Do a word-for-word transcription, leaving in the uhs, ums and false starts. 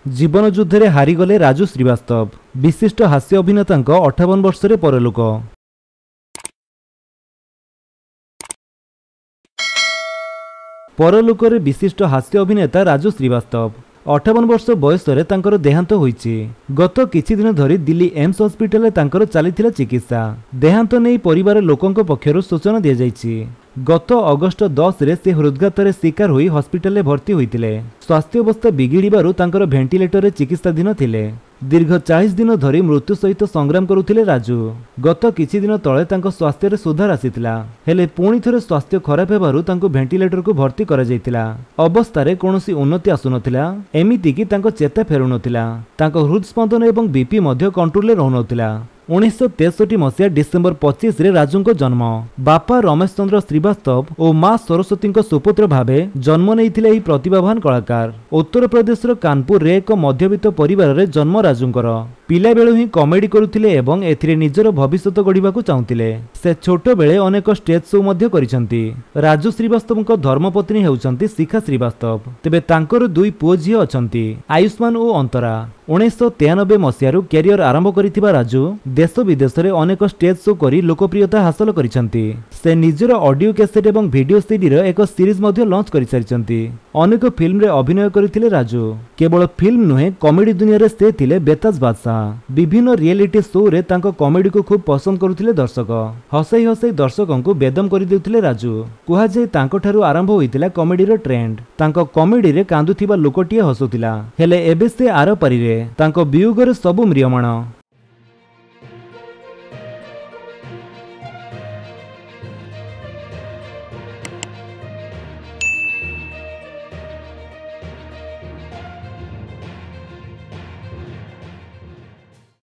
जीवन युद्ध में हारीगले राजू श्रीवास्तव। विशिष्ट हास्य अभिनेता अठावन वर्ष में परलोक। परलोक रे विशिष्ट हास्य अभिनेता राजू श्रीवास्तव अठावन वर्ष बयस तांकर देहांत होईची। गत किछि दिन धरी दिल्ली एम्स हॉस्पिटल तांकर चलीथिला चिकित्सा। देहांत नहीं परिवार लोकंक पक्षरु सूचना दिया जायछि। गत अगस्ट दस रे से हृदघात शिकार होई हॉस्पिटल में भर्ती होइतिले। स्वास्थ्य अवस्था बिगिड़बारु तांकर भेंटिलेटर रे चिकित्साधीन थिले। दीर्घ चालीस दिन धरी मृत्यु सहित संग्राम करुथिले राजू। गत किछि दिन तळे तांको स्वास्थ्य रे सुधार आसीतिला, हेले पुणी थरे स्वास्थ्य खराब हेबारु तांको भेंटिलेटर को भर्ती करा जायतिला। अवस्था रे कोनोसी उन्नति आसुनथिला, एमिति कि तांको चेता फेरुनथिला। तांको हृदस्पंदन एवं बीपी मध्य कंट्रोल रे रहनथिला। उन्नीस तेसठी मसीहा डिसेम्बर पच्चीस रे राजू जन्म। बापा रमेश चंद्र श्रीवास्तव और माँ सरस्वती सुपुत्र भावे जन्म नहीं यह प्रतिभावान कलाकार। उत्तर प्रदेश कानपुर रे एक मध्यवित्त परिवार रे जन्म राजूंकर। पिला बेलू ही कॉमेडी करुथिले एवं एथिरे निजर भविष्यत गढ़िबाकू चाहुथिले। से छोट बेले अनेक स्टेज शो मध्य करिसंती। राजू श्रीवास्तव धर्मपत्नी हेउचंती शिखा श्रीवास्तव। तेबे तांकर दुई पुओ झियो अछंती, आयुष्मान और अंतरा। उन्नीस तेयानबे मसीह कैरियर आरंभ करिथिबा राजू देश विदेश में अनेक स्टेज शो करी लोकप्रियता हासिल करिसंती। से निजर ऑडियो कैसेट एवं वीडियो सीडी रो एक सीरीज मध्य लॉन्च करि सारिसंती। अनेक फिल्म रे अभिनय करथिले राजू। केवल फिल्म नुहे कॉमेडी दुनिया रे से थिले बेताज बादशाह। विभिन्न रियलिटी शो रे तांको कॉमेडी को खूब पसंद करुथिले दर्शक। हसई हसई दर्शकों को बेदम करि देउथिले राजू। कुहा जे तांको ठारू आरंभ होइतिला कॉमेडी रो ट्रेंड। तांको कॉमेडी रे कांदुथिबा लोकटिए हसुथिला, हेले एबे से आर पारिरे तांको वियोगरे सबु म्रियमाण।